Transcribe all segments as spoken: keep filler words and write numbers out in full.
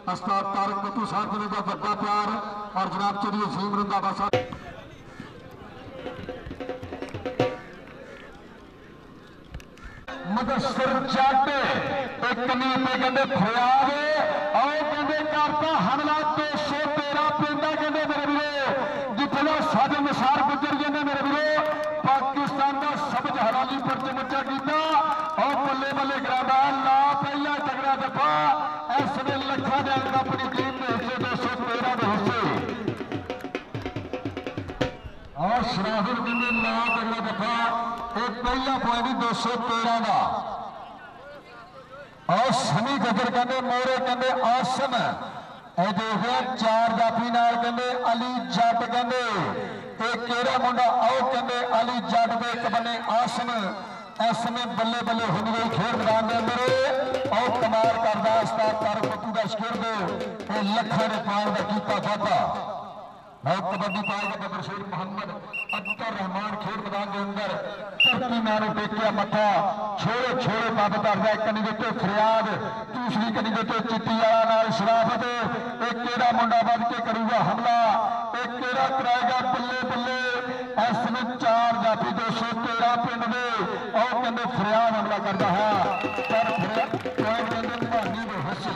उस्ताद तारक बतू साहब जी का बड़ा प्यार और जनाब चौधरी अजीम रंधावा साहब मुदस्सिर जट एक कमी पे कहते फरियाद आओ कहते करता हमला दो सौ तेरह पिंडा कहते मेरे वीरो जितना साजन निसार गुजर कहते मेरे वीरो पाकिस्तान का सबज हराली पर चमचा किया और बल्ले बल्ले करादा ला पहला तगड़ा दफा इस वे लखा ने अपनी टीम के हिस्से दो सौ तेरह के हिस्से और शराफुल कहते ला तगड़ा दफा एक पहला पॉइंट दो सौ तेरह का और सनी गदर कहते मोरे कहते आसम ਇਹ ਦੇਖਦੇ ਚਾਰ ਜਾਫੀ ਨਾਲ ਕਹਿੰਦੇ ਅਲੀ ਜੱਟ ਕਹਿੰਦੇ ਇਹ ਕਿਹੜਾ ਮੁੰਡਾ ਆਓ ਕਹਿੰਦੇ ਅਲੀ ਜੱਟ ਦੇ ਇੱਕ ਬੰਨੇ ਆਸਮ ਇਸ ਸਮੇਂ ਬੱਲੇ ਬੱਲੇ ਹੁੰਦੀ ਹੋਈ ਖੇਡ ਮੈਦਾਨ ਦੇ ਅੰਦਰ ਆਓ ਕਮਾਲ ਕਰਦਾ ਉਸਤਾਦ ਤਾਰਕ ਬੱਤੂ ਦਾ ਸ਼ਗਿਰਦ ਇਹ ਲੱਖਾਂ ਦੇ ਪਾਣ ਦਾ ਕੀਤਾ ਵਾਧਾ बहुत कबड्डी पाएगा बदर शेख मोहम्मद अख्तर रहमान खेल मैदान के अंदर धरती मैनू टेकिया मथा छोड़े छोड़े पब करता एक कनी देते फरियाद दूसरी कनी देते चिट्टी वाला नाल शराफत एक केड़ा मुंडा बद के करूगा हमला एक केड़ा कराएगा बल्ले बल्ले इस समय चार जाफी दो सौ तेरह पिंड में और कहते फरियाद हमला करता है पर पॉइंट कहते भानी दे हिस्से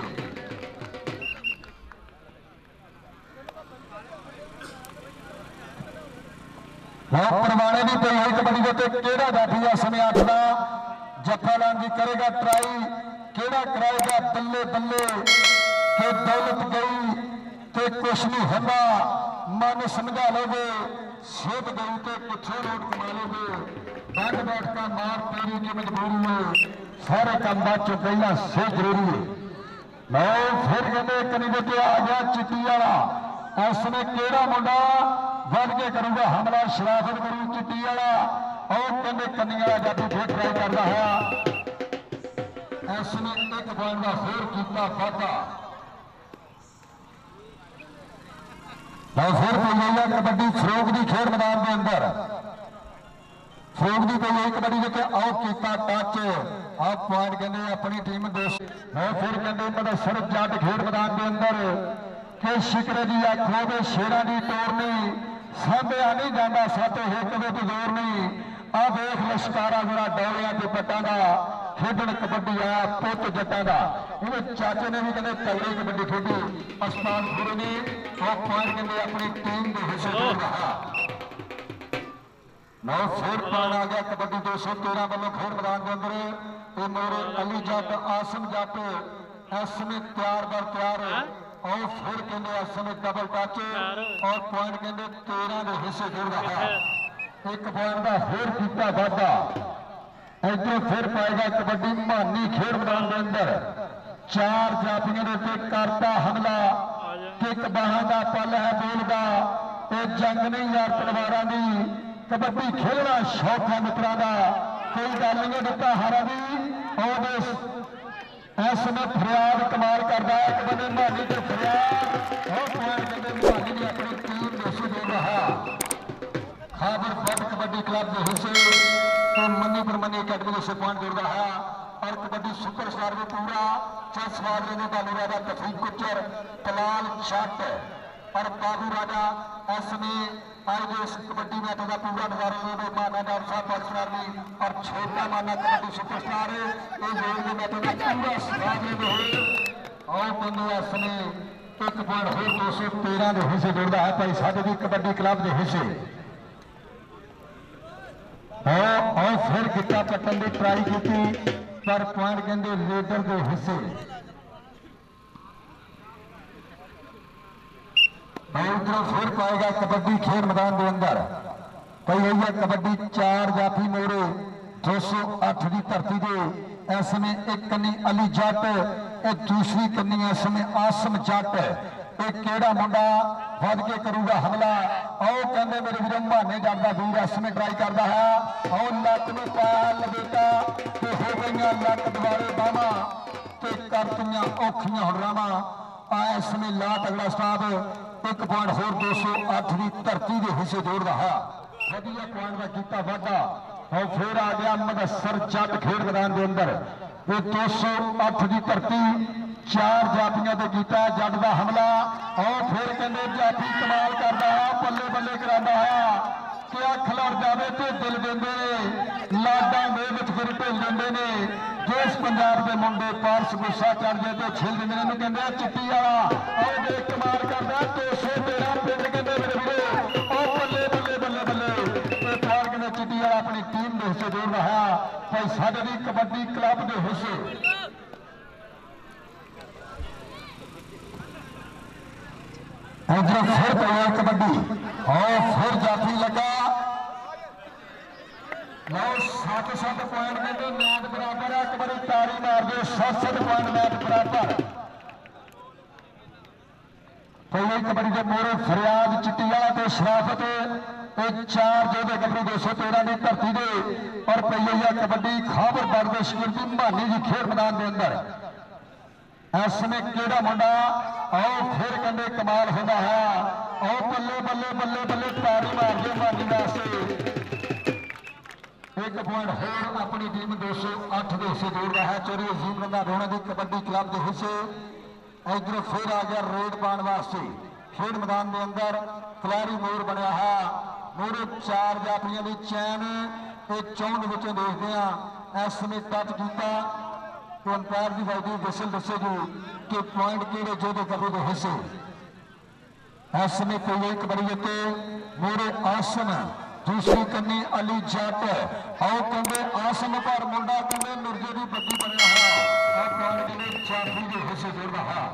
परवाने भी पई हुई कबड्डी के केड़ा जाफी इस समय अठ का जफा लांगी करेगा ट्राई केड़ा कराएगा बल्ले बल्ले के दौलत गई ते कुछ नहीं होता मन समझा लोगे सेहत गई तो पिछे रोड कमा लोगे बंद बैठ का मार पेरी की मजबूरी में सारे काम बाद चो पहला से जरूरी है लो फिर कहते कनी देते आ गया चिट्टी वाला इस समय केड़ा मुंडा बढ़ के करूंगा हमला शराफत करू चिट्टी वाला और कहते कन्नी वाला जादू फिर ट्राई करता है इसने एक पॉइंट का फिर किया वाधा फिर कोई है कबड्डी फरोग की खेल मैदान के अंदर फरोग की कोई कबड्डी देखे आओ किया टच आप पॉइंट कहते अपनी टीम दोस्त फिर कहते मुदस्सिर जट खेल मैदान के अंदर कि शिकरे की आखो दे शेरा की टोरनी सामया नहीं जाता सत हिट में जोर नहीं आ देख लश्कारा जरा डौलिया के पट्टा का खेडन कबड्डी आया पुत जट्टा का उन्हें चाचे ने भी कहते तगड़ी कबड्डी खेडी अस्तान गुरु ने और पॉइंट कहते अपनी टीम के हिस्से जोड़ रहा नौ फिर पॉइंट आ गया कबड्डी दो सौ तेरह वालों खेल मैदान के अंदर ये मोरे अली जट आसम जट इस समय तैयार बर तैयार और फिर कहते इस समय डबल टच और पॉइंट कहते तेरह के हिस्से जुड़ रहा एक पॉइंट का फिर किया वाधा इधर फिर पाएगा कबड्डी मानी खेल मैदान के अंदर चार जाफियों के ऊपर करता हमला किक बाह का पल है बोलता ये जंग नहीं यार तलवार की कबड्डी खेलना शौक है मित्रों का कोई गल नहीं दिता हारा की और इस समय फरियाद कमाल करता है एक बंदे मानी तो फरियाद और पॉइंट कहते मानी ने अपनी टीम हिस्से दे रहा खाबर बद कबड्डी क्लब के हिस्से तो मनी पर मनी अकेडमी से पॉइंट जोड़ रहा है और कबड्डी सुपरस्टार में पूरा चेस वाले ने बालू राजा तफरीक गुज्जर तलाल जट और बाबू राजा इसमें आज इस कबड्डी मैच का पूरा नजारा लेने माना डॉक्टर साहब पाकिस्तान में और छोटा माना कबड्डी सुपरस्टार ये जोड़ के मैच का पूरा स्वाद लेते हुए और बंदे इसमें एक पॉइंट हो दो सौ तेरह के हिस्से जोड़ता है भाई साहब की कबड्डी क्लब के हिस्से और फिर गिट्टा पट्टन की ट्राई की पर पॉइंट कहते रेडर के हिस्से उधर फिर पाएगा कबड्डी खेल मैदान के अंदर कई हुई है कबड्डी चार जाफी मोरे दो सौ अठ की धरती के इस समय एक कन्नी अली जट एक दूसरी कन्नी इस समय आसम जट एक केड़ा मुंडा वध के करूगा हमला आओ कहते मेरे वीर माने जट का वीर इस समय ट्राई करता है आओ लक में पाया लपेटा तो हो गई लक दुआरे बावा तो करतियां औखियां हुरावां आ इस समय ला तगड़ा स्टाफ एक पॉइंट होर दो सौ अठ की धरती के हिस्से जोड़ रहा वधिया पॉइंट का किया वाधा और फिर आ गया मुदस्सिर जट खेल मैदान के अंदर ये दो सौ अठ की धरती चार जाफियां ते कीता जट का हमला। और फिर कहते जाफी कमाल करता है, बल्ले बल्ले कराता है कि अख लड़ जाए तो दिल देंगे लाडा दे विच फिर ढिल देंगे ने। जिस पंजाब के मुंडे पारस गुस्सा चढ़ जाए तो छिल देंगे ने, कहते चिट्टी वाला और देख कमाल करता दो सौ तेरह पिंड कहते मेरे वीरो और बल्ले बल्ले बल्ले बल्ले प्यार कहते चिट्टी वाला अपनी टीम के हिस्से जोड़ रहा भाई साडे भी कबड्डी क्लब के हिस्से। इधर फिर पई कबड्डी और फिर जाफी लगा लो सत सत पॉइंट कहते मैच बराबर है। एक बार तारी मार दो सत सत पॉइंट मैच बराबर। पहले कबड्डी के मोरे फरियाद चिट्टी वाला तो शराफत चार जो गबरू दो सौ तेरह की धरती दे और पई है कबड्डी खाबर बाग के सिक्योरिटी मानी जी खेल मैदान के अंदर। इस समय केड़ा मुंडा आओ फिर कहते कमाल होता है आओ बल्ले बल्ले बल्ले बल्ले तारी मार दो मानी वास्ते। एक पॉइंट होर अपनी टीम दो सौ अठ के हिस्से जोड़ रहा है। चोरी अजीम रंगा रोना की कबड्डी क्लब के हिस्से। इधर फिर आ गया रेड पाने वास्ते खेल मैदान के अंदर खिलाड़ी मोर बनया है। मोरे चार जाफियां की चैन चौंध विचों देखते हैं इस समय टच किया तो अंपायर की वाइडी विसल दसेगी कि पॉइंट किहड़े जोधे कबरू के हिस्से। इस समय कोई एक बड़ी उत्ते मोरे आसम दूसरी कन्नी अली जट आओ कहते आसम पर मुंडा कहते मिर्जे की बद्दी बनया है और पॉइंट कहते जाफी के हिस्से जोड़ रहा।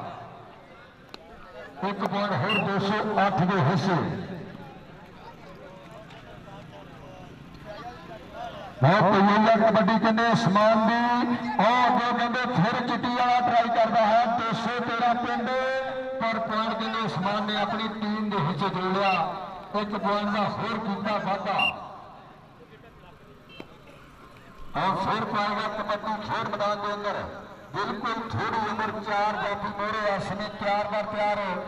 एक पॉइंट होर दो सौ अठ के हिस्से। कबड्डी कहते समान की और कहते फिर चिट्टी वाला ट्राई करता है दो सौ तेरह पिंड पर पॉइंट कहते समान ने अपनी टीम के हिस्से जोड़िया। एक पॉइंट का होर किया वाधा और फिर पाएगा कबड्डी खेल मैदान के अंदर। बिल्कुल थोड़ी उम्र चार जाफी मोरे इस समय तैयार बार तैयार हो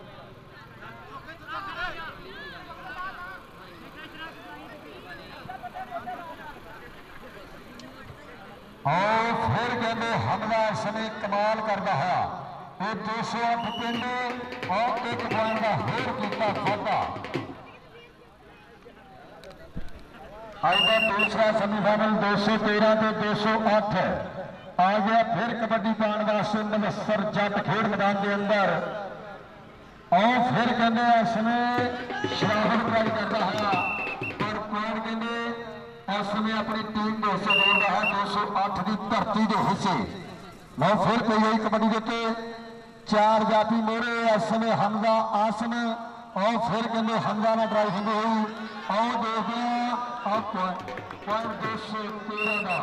और फिर कहते हमला इस समय कमाल करता है ये दो सौ अठ पिंड और एक पॉइंट का होर किया वाधा। आज का दूसरा सेमीफाइनल दो सौ तेरह के दो सौ अठ आ गया। फिर कबड्डी पाने वास्ते नवसर जट खेल मैदान के अंदर और फिर कहते इसमें शराफत ट्राई करता है और पॉइंट कहते इस समय अपनी टीम के हिस्से जोड़ रहा है दो सौ अठ की धरती के हिस्से। मैं फिर कोई यही कबड्डी देते चार जाफी मोरे इस समय हमजा आसन और फिर कहते हमजा ने ट्राई होंगे हुई आओ देखते हैं पॉइंट दो सौ तेरह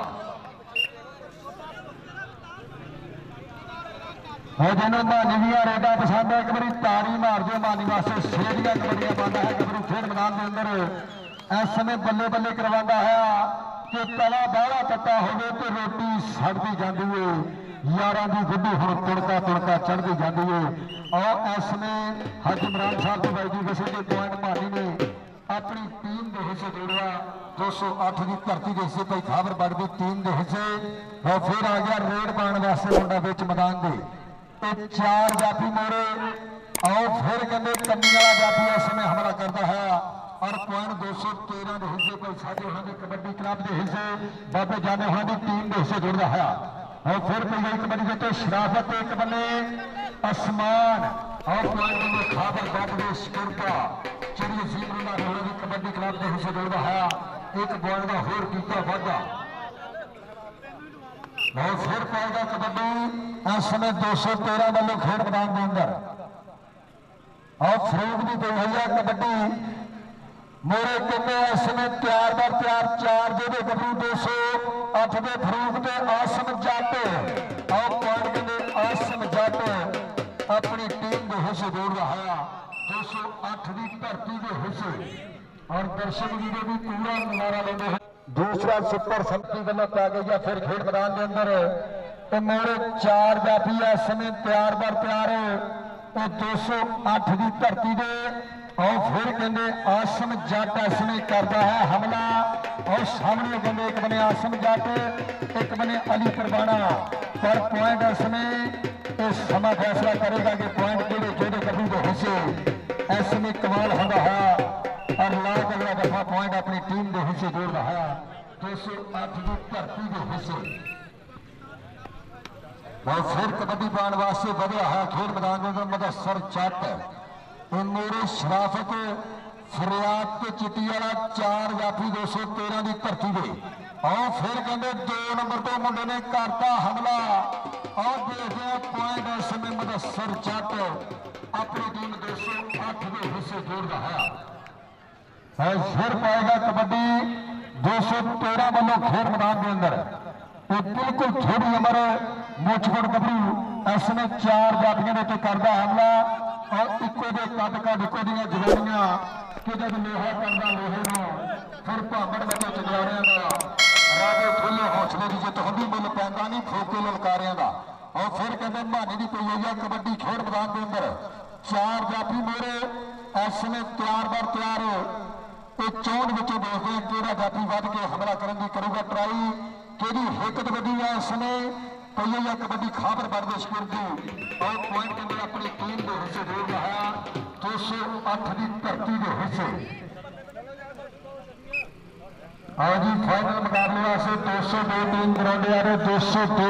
का जिन्होंने मानी दिया रेडा पसंद है। एक बार तारी मार दो मानी वास्ते सेहदियां कबड्डियां पाता है गबरू खेल मैदान के अंदर। इस समय बल्ले बल्ले करवाता है कि तला बाहला तत्ता हो तो रोटी सड़ती जाती है यारां की गुड्डी हम तुड़का तुड़का चढ़ती जाती है। और इस समय हज इमरान साहब की बाई किसी के पॉइंट मानी ने अपनी टीम के हिस्से जोड़िया दो सौ अठ की धरती के हिस्से भाई खाबर बाग की टीम के हिस्से। और फिर आ गया रेड पाने वास्ते मुंडा बिच मैदान के तो चार जाफी मोरे और फिर कहते कन्नी वाला जाफी इस समय हमला करता है और पॉइंट दो सौ तेरह के हिस्से कोई साढ़े वहां की कबड्डी क्लब के हिस्से बाबे जाने वहां की टीम के हिस्से जुड़ रहा है। और फिर कोई एक कबड्डी देते शराफत एक बने आसमान और पॉइंट में खाबर बाग के स्कुरपा चिड़ी जीवना की कबड्डी क्लब के हिस्से जुड़ रहा है। एक पॉइंट का होर किया वाधा और फिर पाएगा कबड्डी इस समय दो सौ तेरह वालों खेल मैदान के अंदर और फरूक की गई है कबड्डी मोरे कहते इस समय तैयार बार तैयार चार जो गबरू दो सौ अठ के फरूक के आसम जट और पॉइंट कहते आसम जट अपनी टीम के हिस्से जोड़ रहा है दो सौ अठ की धरती के हिस्से। और दर्शक जी भी पूरा नजारा लेते हैं। दूसरा सुपर संपत्ति वालों पै गई है फिर खेल मैदान के अंदर तो मोरे चार जाफी इस समय तैयार बार तैयार हो दो सौ अठ की धरती दे और फिर कहते आसम जट इस समय करता है हमला और सामने कहते एक बने आसम जट एक बने अली परवाना पर पॉइंट इस समय समा फैसला करेगा कि पॉइंट केड़े केड़े कभी के हिस्से ऐसे में कमाल होता है और लाख अगला दफा पॉइंट अपनी टीम के हिस्से जोड़ रहा है। दो सौ अठ की धरती के हिस्से और फिर कबड्डी पाने वास्ते बढ़िया है खेल मैदान के अंदर मुदस्सर जट मेरे शराफत फरियाद के चिट्टी वाला चार जाफी दो सौ तेरह की धरती के और फिर कहते दो नंबर तो मुंडे ने करता हमला और देखते हैं पॉइंट इस समय मुदस्सर जट अपनी टीम दो सौ अठ के हिस्से जोड़ रहा है। फिर पाएगा कबड्डी दो सौ तेरह वालों खेल मैदान के अंदर बिल्कुल थोड़ी उम्र मुचगड़ गबरू इसमें चार जातियों के करता हमला और इको दे कद कद इको दियां जवानियां कि जब लोहा करता लोहे को फिर भामड़ बचे चजारिया का राजे खुले हौसले की जित होंगी मुल पैंदा नहीं फोके ललकारिया का और फिर कहते मानी की पई है कबड्डी खेल मैदान के अंदर चार जाफी मोरे इसमें तैयार बार तैयार चौन बच्चों देखते हैं कि जाफी वध के हमला करने की करूगा ट्राई कि हिकत वधी है इसने पई है कबड्डी खाबर बढ़ते शकीर की और पॉइंट के अंदर अपनी टीम के हिस्से जोड़ रहा है दो सौ अठ की धरती के हिस्से। आओ जी फाइनल मुकाबले वास्ते दो सौ दो टीम ग्राउंड आ रहे दो सौ दो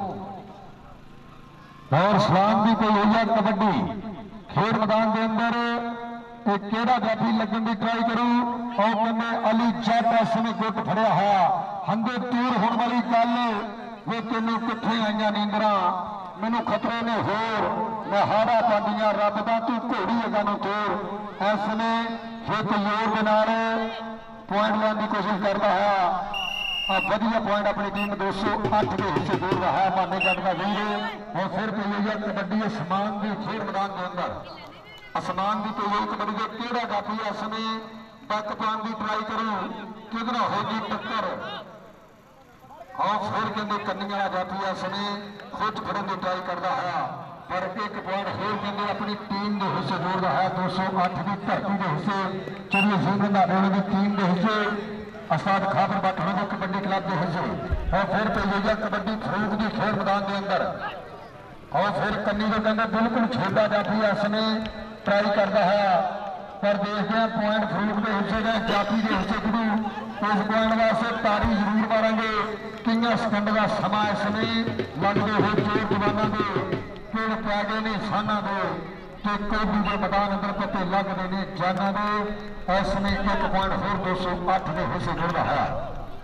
और सलाम की पई हुई है कबड्डी खेल मैदान के अंदर केड़ा जाफी लगन की ट्राई करूं और कहने अली जट इसने गुट फड़िया है हंगे दूर होने वाली गल वो तेनों किथे आईया नींदर मैनू खतरे ने होर मैं हारा पादियां रब दा तू घोड़ी अगा नूं तोड़ इसने हिक जोर के नाल पॉइंट लाने की कोशिश करता है वधिया पॉइंट अपनी टीम दो सौ अठ के हिस्से जोड़ रहा है माने जट का वीर और फिर पई हुई है कबड्डी आसमान की खेल मैदान के अंदर आसमान की तो यही कबड्डी के केड़ा जाफी इसने बक पाने की ट्राई करूं किधर होगी टक्कर और फिर कहते कन्नी वाला जाफी इसने खुद फड़न की ट्राई करता है पर एक पॉइंट फिर कहते अपनी टीम के हिस्से जोड़ रहा है दो सौ अठ की धरती के हिस्से चलिए सिंह रंधावे की टीम के हिस्से उस्ताद खाबर भट्ट के कबड्डी क्लब के हिस्से और फिर पई हुई है कबड्डी फरूक की खेल मैदान के अंदर और फिर कन्नी को कहते बिल्कुल छोटा जाफी इसने ट्राई करता है पर देखते हैं पॉइंट फरूक के हिस्से का जाफी के हिस्से गुरु इस पॉइंट वास्ते तारी जरूर मारेंगे कई सेकंड का समा इसने लगते हुए चोर जवानों के पेड़ पै गए ने साना के कोबी के मैदान अंदर पत्ते लगते हैं जाना के इसने एक पॉइंट होर दो सौ अठ के हिस्से जुड़ रहा है।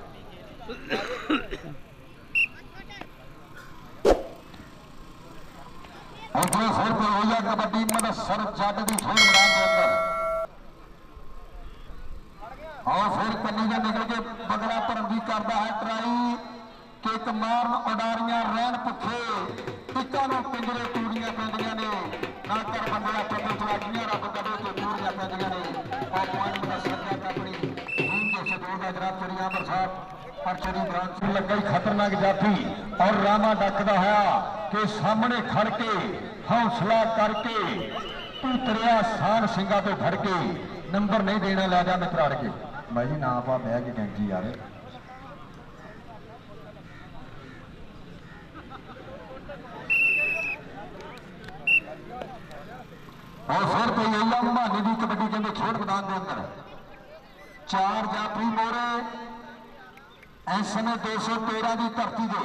अगले फिर पे हुई है कबड्डी मुदस्सर जट की खेल मैदान के अंदर और फिर कन्नी का निकल के बगला भरन की करता है ट्राई किक मारन उडारियां रहन भुखे टिक्का पिंजरे तूड़ियां पैंदियां ने ना कर बंदे पत्ते चलागियां रब कदे तो तूड़ियां पैंदियां ने और पॉइंट मुदस्सर जट अपनी टीम के सदोर का जनाब चरिया बरसात अर्चरी ब्रांच लगा ही खतरनाक जाफी और रामा डकदा है कि सामने खड़ के हौसला करके तू तरिया सान सिंगा तो फड़ के नंबर नहीं देना लै जा मित्र अड़ के भाई जी ना पा बह के कैंची यार और फिर पई हुई है मानी की कबड्डी कहते खेल मैदान के अंदर चार जाफी मोरे इस समय दो सौ तेरह की धरती के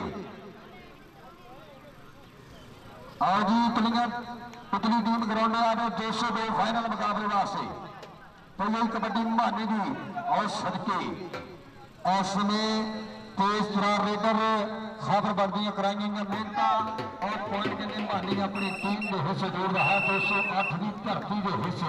आओ जी उतलियां उतली टीम ग्राउंड आ रहे दो सौ दो फाइनल मुकाबले वास्ते पई कबड्डी मानी की और सदके इसमें तेज तरार रेडर खाबर वर्दियां कराई गई मेहनत और पॉइंट कहते मानी अपनी टीम के हिस्से जोड़ रहा है दो सौ अठ की धरती के हिस्से।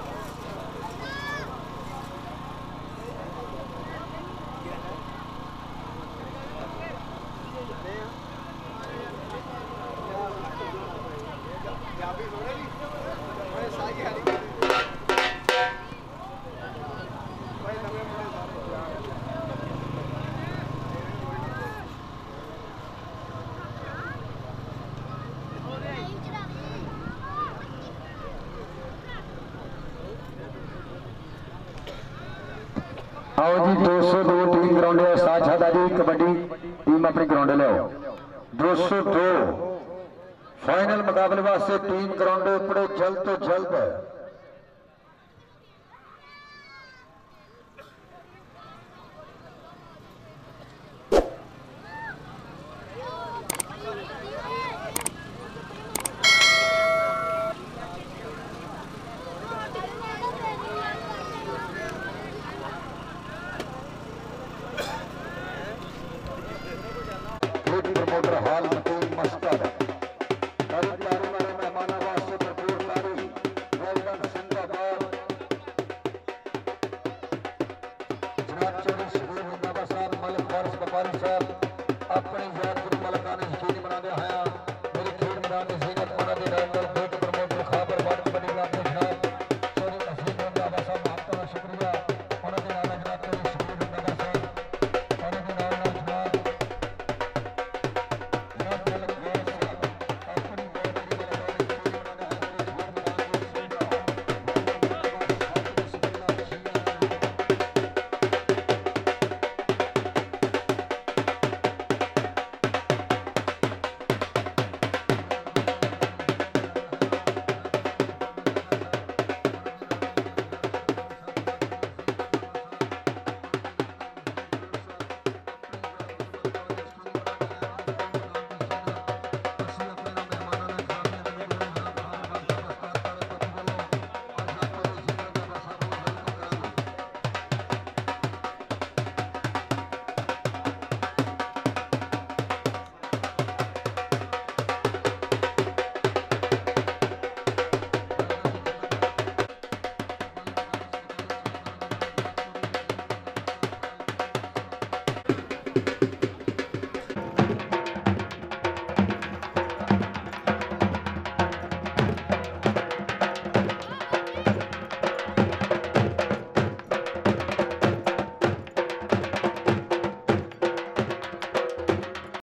आओ जी दो सौ दो टीम ग्राउंड है साथ साथ जी कबड्डी टीम अपनी ग्राउंड ले दो सौ दो फाइनल मुकाबले वास्ते टीम ग्राउंड उपड़े जल्द तो जल्द है। प्रमोटर हाल